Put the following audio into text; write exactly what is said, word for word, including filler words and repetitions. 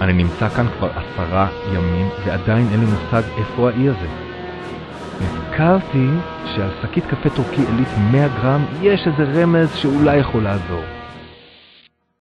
אני נמצא כאן כבר עשרה ימים ועדיין אין לי מושג איפה האי הזה. נזכרתי שעל שקית קפה טורקי עילית מאה גרם יש איזה רמז שאולי יכול לעזור.